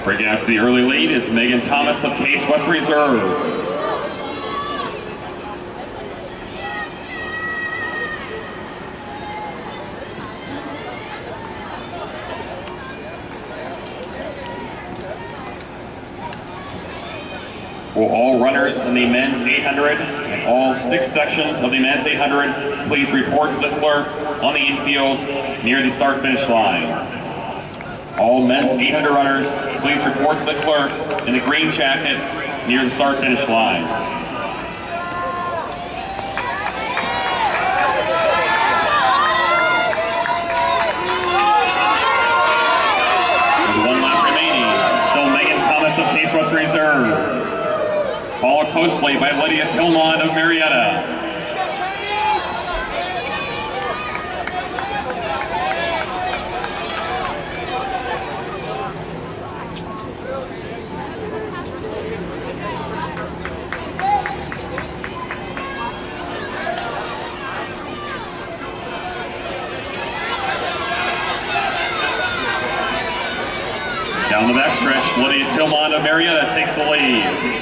Breaking out to the early lead is Megan Thomas of Case Western Reserve. Will all runners in the men's 800 and all 6 sections of the men's 800 please report to the clerk on the infield near the start-finish line. All men's 800 runners, please report to the clerk in the green jacket near the start-finish line. With 1 lap remaining, still Megan Thomas of Case Western Reserve. Followed closely by Lydia Tillmond of Marietta. Down the backstretch, Lydia Tillmond of Marietta takes the lead.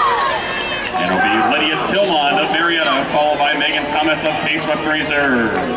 Followed by Megan Thomas of Case Western Reserve.